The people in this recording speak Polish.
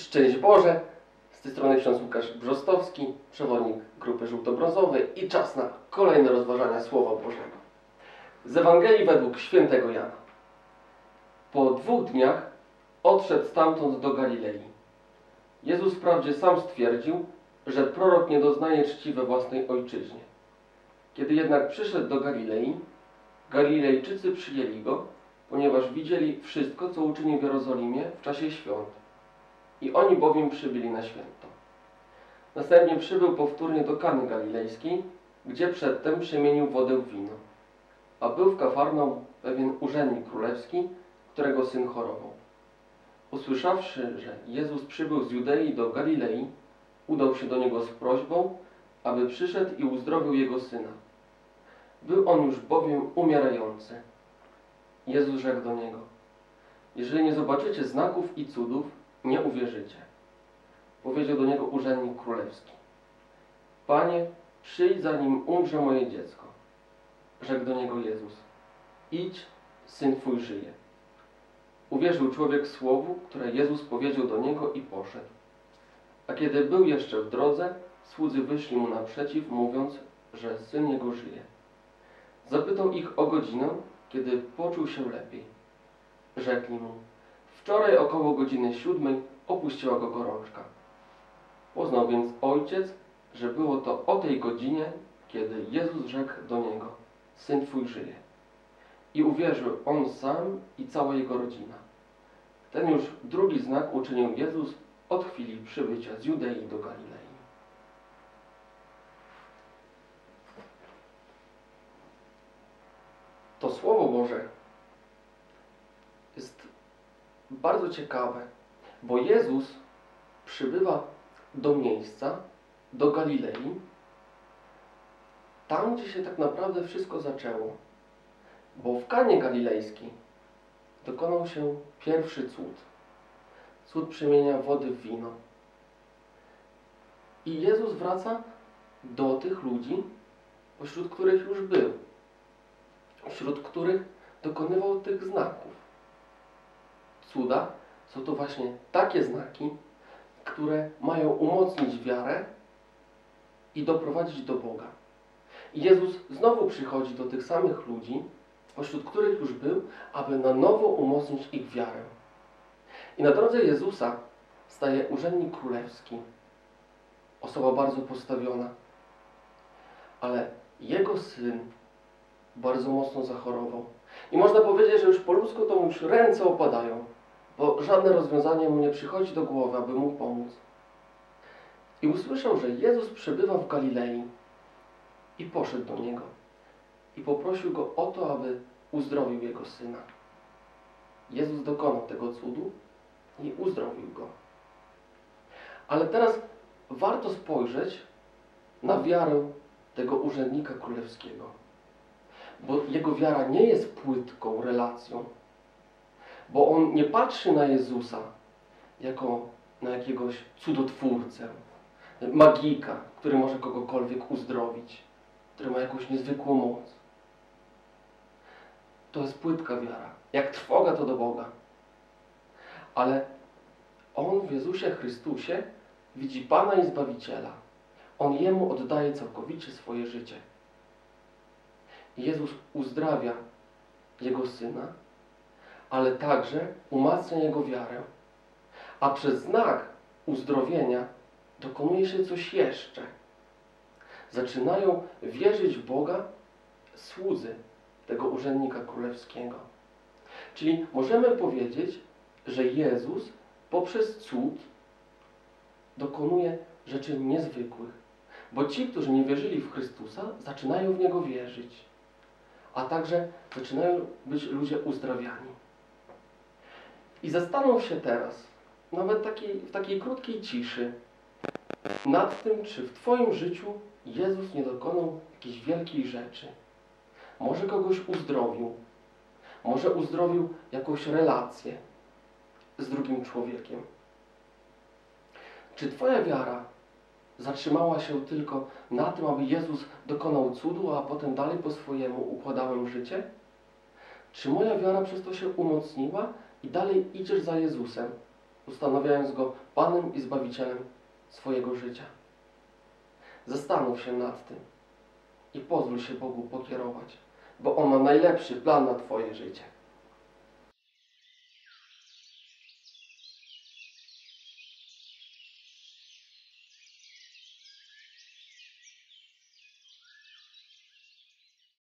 Szczęść Boże! Z tej strony ksiądz Łukasz Brzostowski, przewodnik grupy żółto-brązowej i czas na kolejne rozważania Słowa Bożego. Z Ewangelii według świętego Jana. Po 2 dniach odszedł stamtąd do Galilei. Jezus wprawdzie sam stwierdził, że prorok nie doznaje czci we własnej ojczyźnie. Kiedy jednak przyszedł do Galilei, Galilejczycy przyjęli go, ponieważ widzieli wszystko, co uczynił w Jerozolimie w czasie świąt. I oni bowiem przybyli na święto. Następnie przybył powtórnie do Kany Galilejskiej, gdzie przedtem przemienił wodę w wino. A był w Kafarnaum pewien urzędnik królewski, którego syn chorował. Usłyszawszy, że Jezus przybył z Judei do Galilei, udał się do niego z prośbą, aby przyszedł i uzdrowił jego syna. Był on już bowiem umierający. Jezus rzekł do niego: jeżeli nie zobaczycie znaków i cudów, nie uwierzycie. Powiedział do niego urzędnik królewski: Panie, przyjdź, zanim umrze moje dziecko. Rzekł do niego Jezus: idź, syn twój żyje. Uwierzył człowiek słowu, które Jezus powiedział do niego i poszedł. A kiedy był jeszcze w drodze, słudzy wyszli mu naprzeciw, mówiąc, że syn jego żyje. Zapytał ich o godzinę, kiedy poczuł się lepiej. Rzekli mu: wczoraj około godziny 7 opuściła go gorączka. Poznał więc ojciec, że było to o tej godzinie, kiedy Jezus rzekł do niego: syn twój żyje. I uwierzył on sam i cała jego rodzina. Ten już drugi znak uczynił Jezus od chwili przybycia z Judei do Galilei. To Słowo Boże jest bardzo ciekawe, bo Jezus przybywa do miejsca, do Galilei, tam, gdzie się tak naprawdę wszystko zaczęło. Bo w Kanie Galilejskiej dokonał się pierwszy cud. Cud przemienia wody w wino. I Jezus wraca do tych ludzi, pośród których już był. Wśród których dokonywał tych znaków. Cuda są to właśnie takie znaki, które mają umocnić wiarę i doprowadzić do Boga. I Jezus znowu przychodzi do tych samych ludzi, pośród których już był, aby na nowo umocnić ich wiarę. I na drodze Jezusa staje urzędnik królewski, osoba bardzo postawiona, ale jego syn bardzo mocno zachorował. I można powiedzieć, że już po ludzku to mu już ręce opadają, bo żadne rozwiązanie mu nie przychodzi do głowy, aby mu pomóc. I usłyszał, że Jezus przebywa w Galilei i poszedł do niego. I poprosił go o to, aby uzdrowił jego syna. Jezus dokonał tego cudu i uzdrowił go. Ale teraz warto spojrzeć na wiarę tego urzędnika królewskiego. Bo jego wiara nie jest płytką relacją. Bo on nie patrzy na Jezusa jako na jakiegoś cudotwórcę, magika, który może kogokolwiek uzdrowić, który ma jakąś niezwykłą moc. To jest płytka wiara. Jak trwoga to do Boga. Ale on w Jezusie Chrystusie widzi Pana i Zbawiciela. On Jemu oddaje całkowicie swoje życie. I Jezus uzdrawia Jego Syna, ale także umacnia jego wiarę. A przez znak uzdrowienia dokonuje się coś jeszcze. Zaczynają wierzyć w Boga słudzy tego urzędnika królewskiego. Czyli możemy powiedzieć, że Jezus poprzez cud dokonuje rzeczy niezwykłych. Bo ci, którzy nie wierzyli w Chrystusa, zaczynają w Niego wierzyć. A także zaczynają być ludzie uzdrawiani. I zastanów się teraz, nawet w takiej krótkiej ciszy, nad tym, czy w Twoim życiu Jezus nie dokonał jakiejś wielkiej rzeczy. Może kogoś uzdrowił. Może uzdrowił jakąś relację z drugim człowiekiem. Czy Twoja wiara zatrzymała się tylko na tym, aby Jezus dokonał cudu, a potem dalej po swojemu układałem życie? Czy moja wiara przez to się umocniła i dalej idziesz za Jezusem? ustanawiając Go Panem i Zbawicielem swojego życia. Zastanów się nad tym i pozwól się Bogu pokierować, bo On ma najlepszy plan na Twoje życie.